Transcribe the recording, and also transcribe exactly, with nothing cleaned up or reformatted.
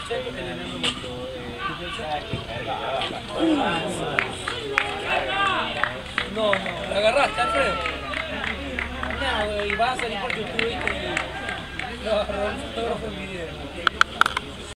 No, no, ¿la agarraste, Alfredo? No, y vas a salir porque tú viste.